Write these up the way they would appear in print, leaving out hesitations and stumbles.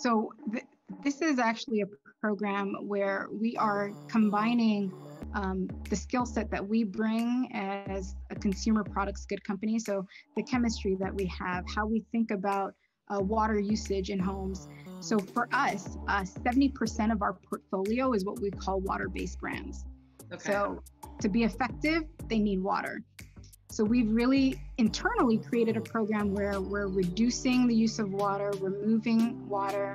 So this is actually a program where we are combining the skill set that we bring as a consumer products good company. So the chemistry that we have, how we think about water usage in homes. So for us, 70% of our portfolio is what we call water-based brands. Okay. So to be effective, they need water. So we've really internally created a program where we're reducing the use of water, removing water,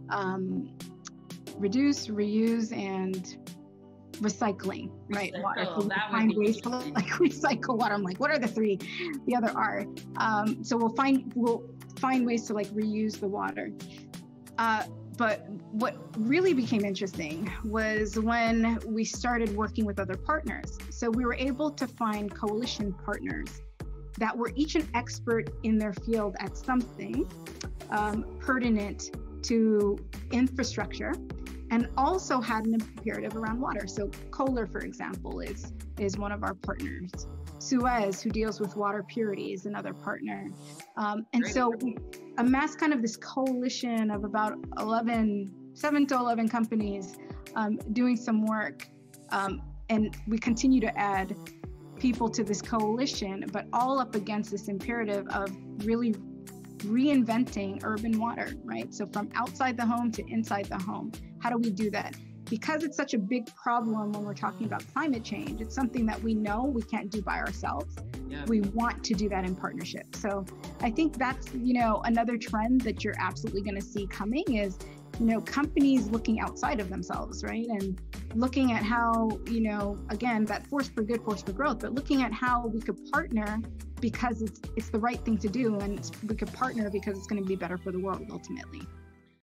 reduce, reuse, and recycling, right? Water. So we find ways to like recycle water. I'm like, what are the three? The other are. So we'll find ways to like reuse the water. But what really became interesting was when we started working with other partners. So we were able to find coalition partners that were each an expert in their field at something pertinent to infrastructure, and also had an imperative around water. So Kohler, for example, is one of our partners. Suez, who deals with water purity, is another partner. And so we amassed kind of this coalition of about 7 to 11 companies doing some work. And we continue to add people to this coalition, but all up against this imperative of really reinventing urban water, right? So from outside the home to inside the home, how do we do that? Because it's such a big problem when we're talking about climate change, it's something that we know we can't do by ourselves. Yeah. We want to do that in partnership. So I think that's, another trend that you're absolutely going to see coming is, companies looking outside of themselves, right? And looking at how, again, that force for good, force for growth, but looking at how we could partner because it's the right thing to do. And we could partner because it's going to be better for the world ultimately.